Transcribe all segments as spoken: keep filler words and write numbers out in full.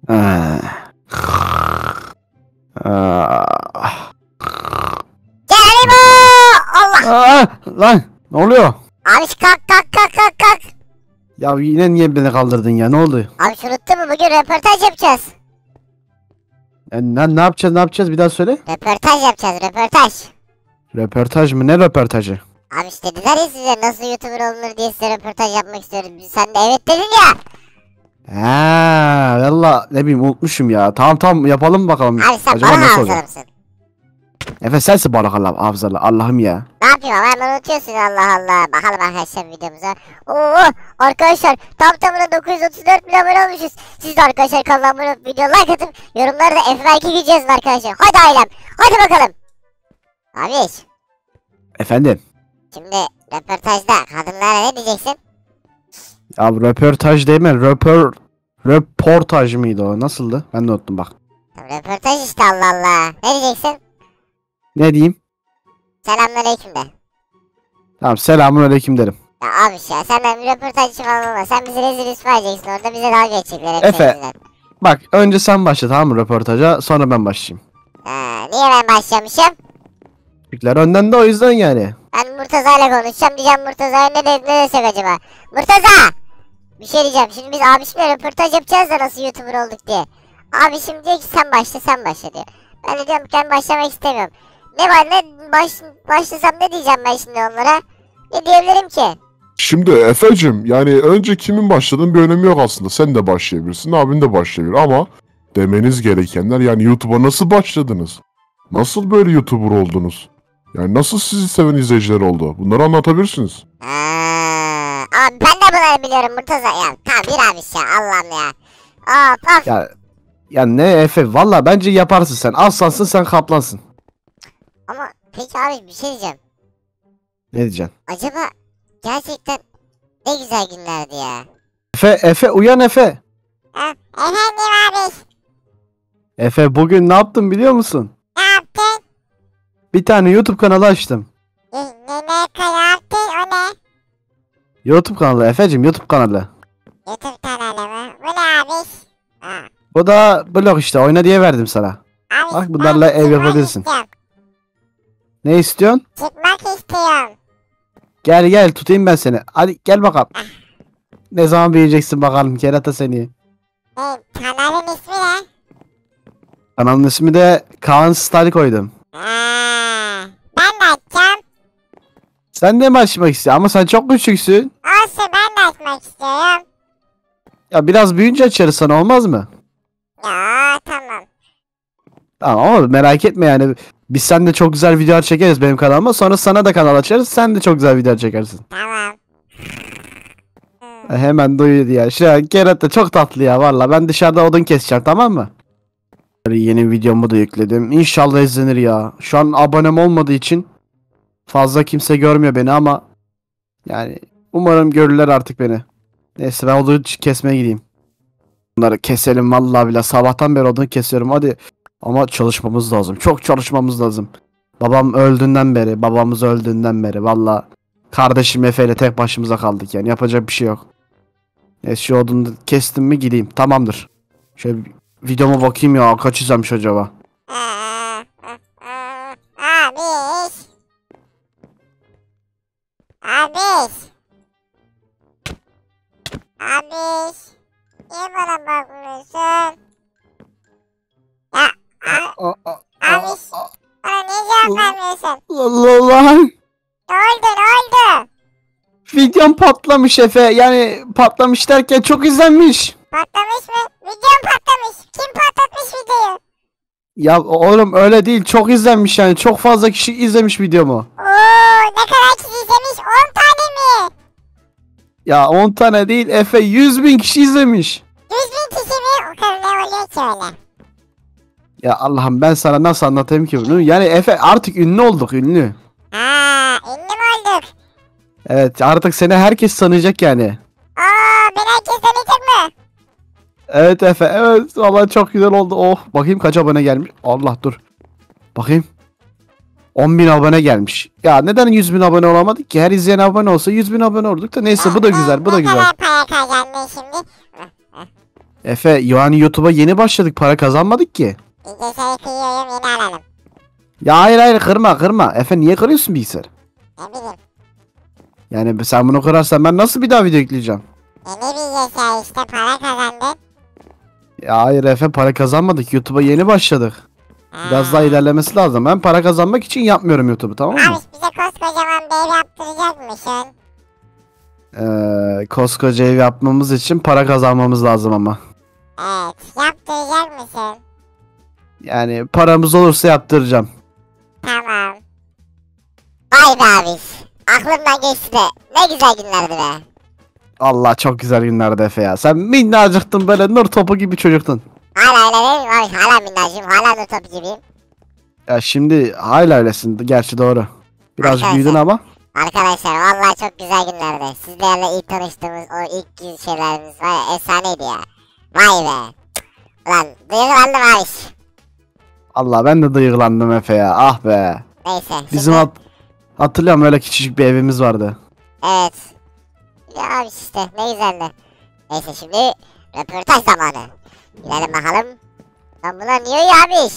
Ah. Ah. Geronimo! Allah! Ah, lan ne oluyor? Abi kalk kalk kalk kalk kalk. Ya yine niye beni kaldırdın ya, ne oldu? Abi şu unuttun mu, bugün röportaj yapacağız. Ya, ne, ne yapacağız ne yapacağız bir daha söyle. Röportaj yapacağız, röportaj. Röportaj mı, ne röportajı? Abi işte dediler ya size nasıl YouTuber olunur diye, size röportaj yapmak istiyoruz. Sen de evet dedin ya. Haa valla ne bileyim unutmuşum ya. Tamam tamam yapalım bakalım. Abi sen Acaba bana nasıl hafızalı olacak? mısın? Efe sensin bana Allah hafızalı, Allah'ım ya. Ne yapayım ama hemen unutuyorsun, Allah Allah. Bakalım arkadaşlar videomuza. Oo arkadaşlar tam tamına dokuz yüz otuz dört bin abone olmuşuz. Siz de arkadaşlar kanalıma abone olup video like atıp yorumlarda F iki gideceğiz arkadaşlar. Hadi ailem, hadi bakalım. Abi Efendim? şimdi röportajda kadınlara ne diyeceksin? Ya röportaj değil mi? Röpor... Röportaj mıydı o? Nasıldı? Ben de unuttum bak. Röportaj işte, Allah Allah. Ne diyeceksin? Ne diyeyim? Selamünaleyküm de. Tamam selamünaleyküm derim. Ya abi ya senden bir röportaj için falan olmaz. Sen bizi rezil rüsva edeceksin orada, bize dalga geçecekler. Efe. Bak önce sen başla tamam mı röportaja, sonra ben başlayayım. Ha, niye ben başlamışım? Türkler önden de o yüzden yani. Ben Murtaza'yla konuşacağım, diyeceğim Murtaza'ya ne, de, ne desek acaba? Murtaza! Bir şey diyeceğim, şimdi biz abişimle röportaj yapacağız da nasıl YouTuber olduk diye. Abişim diyor ki sen başla sen başla diyor. Ben de diyorum ki ben başlamak istemiyorum. Ne var ne baş, başlasam ne diyeceğim ben şimdi onlara? Ne diyebilirim ki? Şimdi Efe'cim yani önce kimin başladığının bir önemi yok aslında. Sen de başlayabilirsin, abin de başlayabilir ama demeniz gerekenler yani YouTube'a nasıl başladınız? Nasıl böyle YouTuber oldunuz? Yani nasıl sizi seven izleyiciler oldu? Bunları anlatabilirsiniz. Aa, abi ben de bunları biliyorum Murtaza ya. Tamam bir abiş ya, Allah'ım ya. Of of. Ya ya ne Efe, valla bence yaparsın sen. Aslansın sen, kaplansın. Ama peki abi bir şey diyeceğim. Ne diyeceksin? Acaba gerçekten ne güzel günlerdi ya. Efe Efe uyan Efe. Ha, efendim abi. Efe bugün ne yaptım biliyor musun? Ne yaptın? Bir tane YouTube kanalı açtım. Ne ne ne yaptın o ne? YouTube kanalı Efe'cim, YouTube kanalı. YouTube kanalı mı? Bu ne abi? Ha, Bu da blog işte, oyna diye verdim sana. abi Bak bunlarla ben ev çıkmak yapabilirsin. istiyorum. Ne istiyorsun? Çıkmak istiyorum. Gel gel tutayım ben seni. Hadi gel bakalım. Ne zaman büyüyeceksin bakalım kerata seni. E, kanalın ismi ne? Kanalın ismi de Kaan Style koydum. Ha, ben de açacağım. Sen de mi açmak istiyorsun? Ama sen çok küçüksün. Olsun, ben de açmak istiyorum. Ya biraz büyüyünce açarız sana, olmaz mı? Ya tamam. Tamam ama merak etme yani. Biz seninle çok güzel videolar çekeriz benim kanalıma. Sonra sana da kanal açarız. Sen de çok güzel videolar çekersin. Tamam. Ha, hemen duyuyordu ya. Şu an kerata çok tatlı ya valla. Ben dışarıda odun keseceğim, tamam mı? Yeni videomu da yükledim. İnşallah izlenir ya. Şu an abonem olmadığı için fazla kimse görmüyor beni ama yani umarım görürler artık beni. Neyse ben odun kesmeye gideyim. Bunları keselim vallahi bile. Sabahtan beri odun kesiyorum hadi. Ama çalışmamız lazım. Çok çalışmamız lazım. Babam öldüğünden beri, babamız öldüğünden beri valla kardeşim Efe ile tek başımıza kaldık yani. Yapacak bir şey yok. Neyse şu odunu kestim mi gideyim. Tamamdır. Şöyle videoma bakayım ya, kaç izlenmiş acaba? Abiş. Abiş. Abiş. Niye bana bakmıyorsun? Ya a- abiş. Bana niye cevap vermiyorsun? Allah Allah. Ne oldu ne oldu? Videom patlamış Efe. Yani patlamış derken çok izlenmiş. Patlamış mı? Videom patlamış. Kim patlatmış videoyu? Ya oğlum öyle değil. Çok izlenmiş yani. Çok fazla kişi izlemiş videomu. Oo, ne kadar kişi izlemiş? on tane mi? Ya on tane değil Efe. yüz bin kişi izlemiş. yüz bin kişi mi? O kadar ne oluyor ki öyle? Ya Allah'ım ben sana nasıl anlatayım ki bunu? Yani Efe artık ünlü olduk, ünlü. Ha, ünlü mü olduk? Evet artık seni herkes tanıyacak yani. Aa, beni herkes tanıyacak mı? Evet Efe, evet. Vallahi çok güzel oldu. Oh, bakayım kaç abone gelmiş. Allah dur. Bakayım. on bin abone gelmiş. Ya neden yüz bin abone olamadık ki? Her izleyen abone olsa yüz bin abone olduk da neyse bu da güzel, bu da Ne güzel. kadar para kazandın şimdi? Efe yani YouTube'a yeni başladık, para kazanmadık ki. Bilgisayarı kıyıyorum, yeni alalım. Ya hayır hayır, kırma kırma. Efe niye kırıyorsun bilgisayarı? Ne bileyim. Yani sen bunu kırarsan ben nasıl bir daha video yükleyeceğim? Yeni bilgisayar işte, para kazandın. Ya hayır Efe, para kazanmadık, YouTube'a yeni başladık. Biraz daha ilerlemesi lazım. Ben para kazanmak için yapmıyorum YouTube'u, tamam mı? Abi bize koskocaman bir ev yaptıracakmışsın. Ee, koskoca ev yapmamız için para kazanmamız lazım ama. Evet, yaptıracak mısın? Yani paramız olursa yaptıracağım. Tamam. Vay be abi. Aklımdan geçti de. Ne güzel günlerdi be. Allah, çok güzel günlerdi Efe ya. Sen minnacıktın, böyle nur topu gibi çocuktun. Hala öyle değil mi abi? Hala minnacığım. Hala nur topu gibiyim. Ya şimdi hala öylesin, gerçi doğru. Biraz Arkadaşlar. büyüdün ama. Arkadaşlar vallahi çok güzel günlerdi. Sizlerle ilk tanıştığımız o ilk gün şeylerimiz var ya, efsaneydi ya. Vay be. Ulan duygulandım abi. Allah, ben de duygulandım Efe ya. Ah be. Neyse. Bizim şimdi- hat hatırlıyorum, öyle küçücük bir evimiz vardı. Evet. Ya abi işte ne güzeldi. Neyse şimdi röportaj zamanı. Gidelim bakalım. Lan bunlar niye uyuyor abi?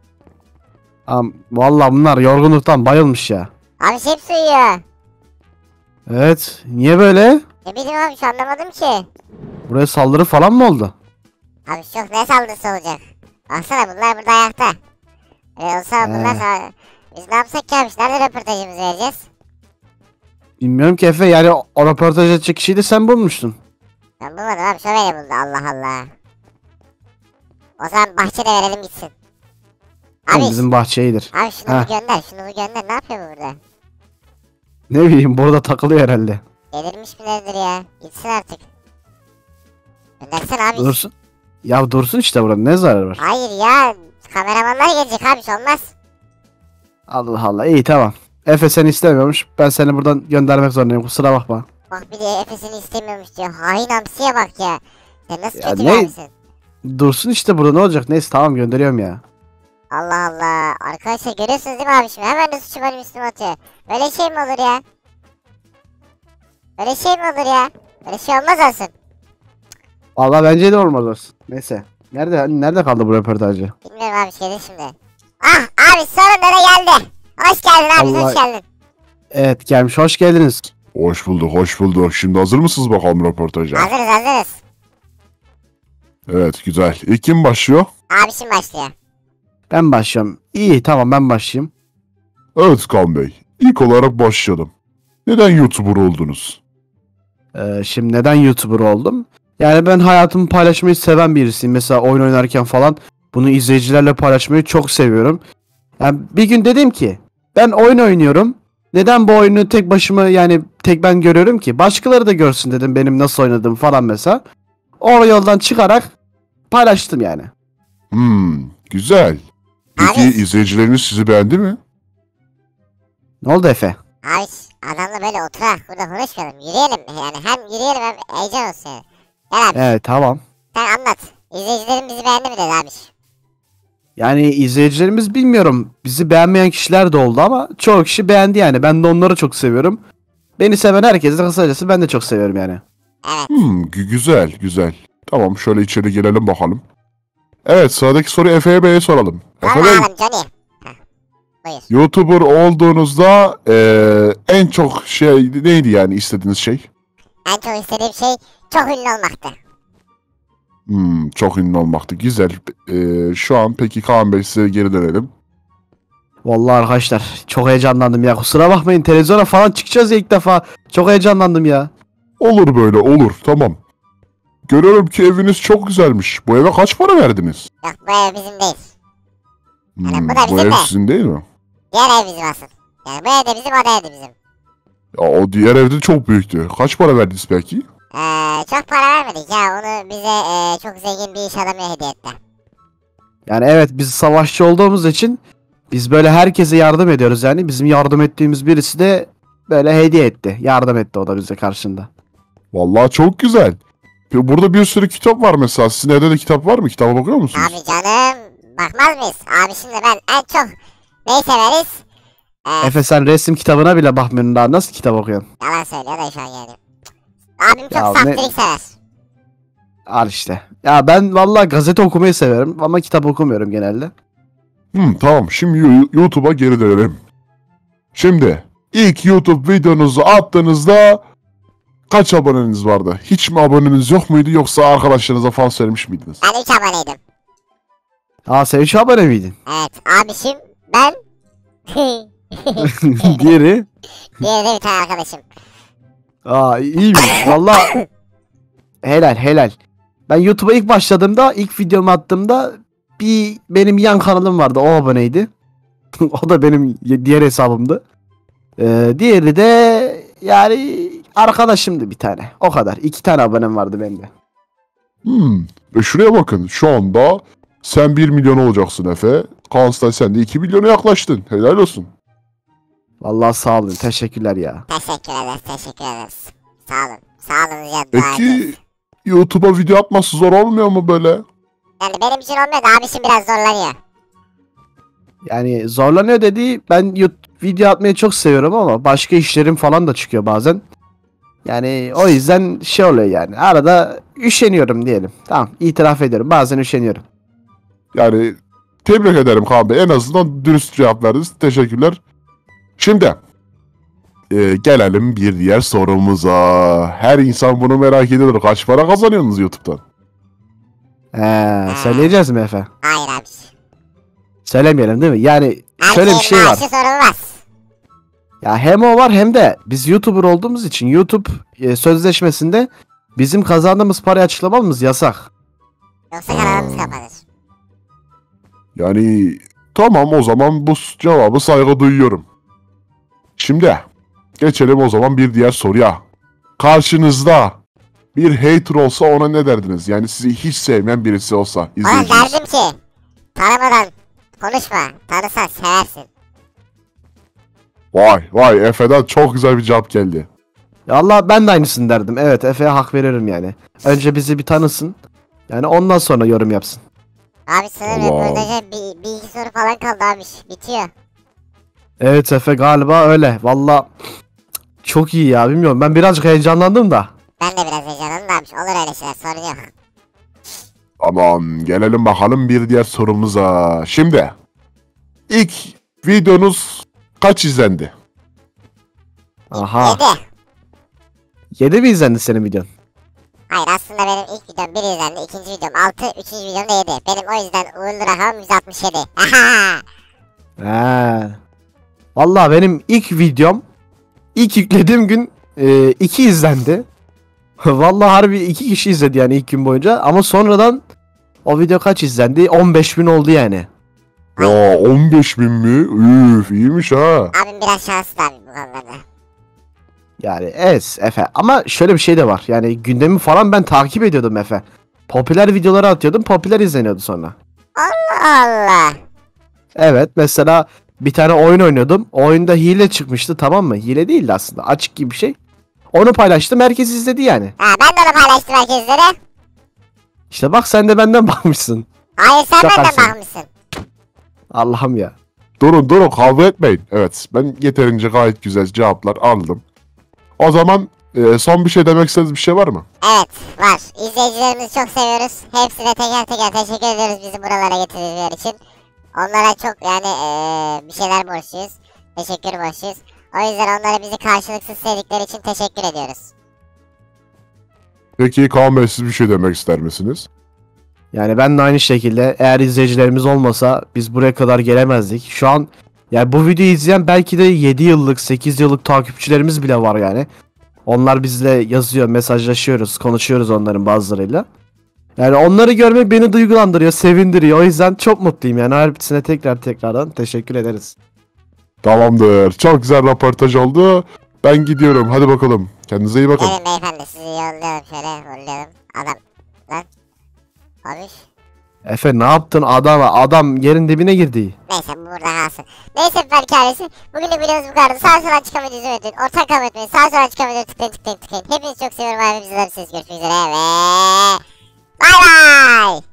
Am vallahi bunlar yorgunluktan bayılmış ya. Abi hepsi uyuyor. Evet, niye böyle? Ne bileyim abi şu anlamadım ki. Buraya saldırı falan mı oldu? Abi çok ne saldırısı olacak. Baksana bunlar burada ayakta. Öyle olsa bunlar He. sa- biz ne yapsak ki abi? Nerede röportajımızı vereceğiz? Bilmiyorum ki Efe, yani o, o röportaj edecek kişiyi de sen bulmuştun. Ben bulmadım abi, şöyle buldu, Allah Allah. O zaman bahçede verelim gitsin. Abi, Oğlum, bizim bahçeyidir. abi şunu Heh. bir gönder, şunu bir gönder. Ne yapıyor bu burada? Ne bileyim, burada takılıyor herhalde. Delirmiş mi nedir ya? Gitsin artık. Göndersene abi. Dursun. Ya dursun işte, burada ne zararı var? Hayır ya, kameramanlar gelecek abi, şey olmaz. Allah Allah, iyi tamam. Efe seni istemiyormuş, ben seni buradan göndermek zorundayım, kusura bakma. Bak bir de Efes'ini istemiyormuş diyor. Hain hamsiye bak ya. Sen nasıl Ya kötü ne- bir abisin? Dursun işte burada, ne olacak? Neyse tamam, gönderiyorum ya. Allah Allah. Arkadaşlar görüyorsunuz değil mi abi şimdi? Hemen de suçu benim üstüme atıyor. Böyle şey mi olur ya? Böyle şey mi olur ya? Böyle şey olmaz olsun. Vallahi bence de olmaz olsun. Neyse. Nerede hani nerede kaldı bu röportajı? Bilmiyorum abi, şey değil şimdi. Ah abi sonunda da geldi. Hoş geldin abi, Allah- hoş geldin. Evet, gelmiş, hoş geldiniz. Hoş bulduk, hoş bulduk. Şimdi hazır mısınız bakalım röportaja? Hazırız hazırız. Evet, güzel. İlk kim başlıyor? Abi şimdi başlıyor. Ben başlıyorum. İyi tamam, ben başlayayım. Evet Kaan Bey. İlk olarak başlayalım. Neden YouTuber oldunuz? Ee, şimdi neden YouTuber oldum? Yani ben hayatımı paylaşmayı seven birisiyim. Mesela oyun oynarken falan bunu izleyicilerle paylaşmayı çok seviyorum. Yani bir gün dedim ki ben oyun oynuyorum. Neden bu oyunu tek başıma, yani tek ben görüyorum ki? Başkaları da görsün dedim benim nasıl oynadığımı falan mesela. O yoldan çıkarak paylaştım yani. Hmm, güzel. Peki Abi. izleyicileriniz sizi beğendi mi? Ne oldu Efe? Abi adamla böyle oturarak burada konuşmayalım. Yürüyelim yani, hem yürüyelim hem heyecan olsun yani. Gel abi Evet tamam. sen anlat. İzleyicilerim bizi beğendi mi dedi abi. Yani izleyicilerimiz bilmiyorum. Bizi beğenmeyen kişiler de oldu ama çoğu kişi beğendi yani. Ben de onları çok seviyorum. Beni seven herkesi de kısacası ben de çok seviyorum yani. Evet. Hmm, gü- güzel, güzel. Tamam, şöyle içeri gelelim bakalım. Evet, sıradaki soruyu Efe'ye Bey'e soralım. Efe Sor Bey, bakalım Johnny. Heh, buyur. YouTuber olduğunuzda eee, en çok şey neydi yani istediğiniz şey? En çok istediğim şey çok ünlü olmaktı. Hmm, çok ünlü olmaktı. Güzel. Eee, şu an peki Kaan Bey, size geri dönelim. Vallahi arkadaşlar çok heyecanlandım ya. Kusura bakmayın, televizyona falan çıkacağız ya ilk defa. Çok heyecanlandım ya. Olur böyle, olur. Tamam. Görüyorum ki eviniz çok güzelmiş. Bu eve kaç para verdiniz? Yok bu ev bizim değil. Yani Hmm, bu da bu bizim ev de. sizin değil mi? Diğer ev bizim asıl. Yani bu ev de bizim, o da ev de bizim. Ya, o diğer evde çok büyüktü. Kaç para verdiniz peki? Ee, çok para vermedik ya. Onu bize ee, çok zengin bir iş adamı hediye etti. Yani evet, biz savaşçı olduğumuz için biz böyle herkese yardım ediyoruz yani. Bizim yardım ettiğimiz birisi de böyle hediye etti. Yardım etti o da bize karşında. Vallahi çok güzel. Pe- Burada bir sürü kitap var mesela. Sizin evde de kitap var mı? Kitaba bakıyor musunuz? Abi canım bakmaz mıyız? Abi şimdi ben en çok neyi severiz? Ee, Efe sen resim kitabına bile bakmıyorsun, daha nasıl kitap okuyorsun? yalan söylüyor da şu an yani. Abim çok Ya saftirik ne- sever. Al işte. Ya ben vallahi gazete okumayı severim ama kitap okumuyorum genelde. Hmm, tamam şimdi Yu- YouTube'a geri dönelim. Şimdi ilk YouTube videonuzu attığınızda kaç aboneniz vardı? Hiç mi aboneniz yok muydu yoksa arkadaşlarınıza falan söylemiş miydiniz? Ben üç aboneydim. Aa sen üç abone miydin? Evet abişim ben. Diğeri. Diğeri de bir tane arkadaşım. Aa iyiymiş. Vallahi helal helal. Ben YouTube'a ilk başladığımda, ilk videomu attığımda bir benim yan kanalım vardı. O aboneydi. O da benim ye- diğer hesabımdı. Ee, diğeri de yani arkadaşımdı bir tane. O kadar. İki tane abonem vardı bende. Hmm. Ve şuraya bakın şu anda sen bir milyon olacaksın Efe. Kans'ta sen de iki milyona yaklaştın. Helal olsun. Vallahi sağ olun. Teşekkürler ya. Teşekkür ederiz, teşekkür ederiz. Sağ olun. Sağ olun ya. dua Peki ederiz. YouTube'a video atması zor olmuyor mu böyle? Yani benim için olmuyor da abişim biraz zorlanıyor. Yani zorlanıyor dediği ben YouTube video atmayı çok seviyorum ama başka işlerim falan da çıkıyor bazen. Yani o yüzden şey oluyor yani. Arada üşeniyorum diyelim. Tamam itiraf ediyorum. Bazen üşeniyorum. Yani tebrik ederim Kaan Bey. En azından dürüst cevap verdiniz. Teşekkürler. Şimdi e, gelelim bir diğer sorumuza. Her insan bunu merak ediyor. Kaç para kazanıyorsunuz YouTube'dan? Ee, söyleyeceğiz mi Efe? Hayır abiş. Söylemeyelim değil mi? Yani şöyle bir şey var. Maaşı sorulmaz. Ya hem o var hem de biz YouTuber olduğumuz için YouTube e, sözleşmesinde bizim kazandığımız parayı açıklamamız yasak. Yoksa kanalımız kapanır. Yani tamam o zaman bu cevabı saygı duyuyorum. Şimdi geçelim o zaman bir diğer soruya. Karşınızda bir hater olsa ona ne derdiniz? Yani sizi hiç sevmeyen birisi olsa Oğlum izleyiciniz. derdim ki tanımadan konuşma. Tanısan seversin. Vay vay Efe'den çok güzel bir cevap geldi. Ya Allah ben de aynısını derdim. Evet Efe'ye hak veririm yani. Önce bizi bir tanısın. Yani ondan sonra yorum yapsın. Abi sanırım Allah. röportaja bir, bir iki soru falan kaldı abiş. Bitiyor. Evet Efe galiba öyle. Valla çok iyi ya bilmiyorum. Ben birazcık heyecanlandım da. Ben de biraz heyecanlandım abiş. Olur öyle şeyler, sorun yok. Aman gelelim bakalım bir diğer sorumuza. Şimdi ilk videonuz kaç izlendi? Aha. Yedi. yedi mi izlendi senin videon? Hayır aslında benim ilk videom bir izlendi. İkinci videom altı. Üçüncü videom da yedi. Benim o yüzden uğurlu rakamım yüz altmış yedi. He. Valla benim ilk videom ilk yüklediğim gün e, iki izlendi. Valla harbi iki kişi izledi yani ilk gün boyunca. Ama sonradan o video kaç izlendi? on beş bin oldu yani. Ya on beş bin mi? Üf iyiymiş ha. Abim biraz şanslı abi bu konularda. Yani evet Efe. Ama şöyle bir şey de var. Yani gündemi falan ben takip ediyordum Efe. Popüler videoları atıyordum. Popüler izleniyordu sonra. Allah Allah. Evet mesela bir tane oyun oynuyordum. O oyunda hile çıkmıştı tamam mı? Hile değildi aslında. Açık gibi bir şey. Onu paylaştım. Herkes izledi yani. Ha, ben de onu paylaştım herkeslere. İşte bak sen de benden bakmışsın. Hayır sen Şaka benden sen. bakmışsın. Allah'ım ya. Durun durun kavga etmeyin. Evet ben yeterince gayet güzel cevaplar aldım. O zaman e, son bir şey demek istediğiniz bir şey var mı? Evet var. İzleyicilerimizi çok seviyoruz. Hepsine teker teker teşekkür ediyoruz bizi buralara getirdikleri için. Onlara çok yani eee, bir şeyler borçluyuz. Teşekkür borçluyuz. O yüzden onlara bizi karşılıksız sevdikleri için teşekkür ediyoruz. Peki Kaan Bey siz bir şey demek ister misiniz? Yani ben de aynı şekilde eğer izleyicilerimiz olmasa biz buraya kadar gelemezdik. Şu an yani bu videoyu izleyen belki de yedi yıllık sekiz yıllık takipçilerimiz bile var yani. Onlar bizle yazıyor, mesajlaşıyoruz, konuşuyoruz onların bazılarıyla. Yani onları görmek beni duygulandırıyor, sevindiriyor. O yüzden çok mutluyum yani. Hepsine tekrar tekrardan teşekkür ederiz. Tamamdır. Çok güzel röportaj oldu. Ben gidiyorum. Hadi bakalım. Kendinize iyi bakın. Gelin beyefendi sizi yollayalım şöyle yollayalım. Adam lan. Abi. Efe ne yaptın adama? Adam yerin dibine girdi. Neyse bu burada kalsın. Neyse belki ailesi. Bugünlük videomuz bu kadar. Sağ sola çıkan videoyu izlemeyin. Ortak kabul etmeyin. Sağ sola çıkan videoyu tıklayın tıklayın tıklayın. Hepinizi çok seviyorum abi. Bizler siz görüşmek üzere ve bay bay.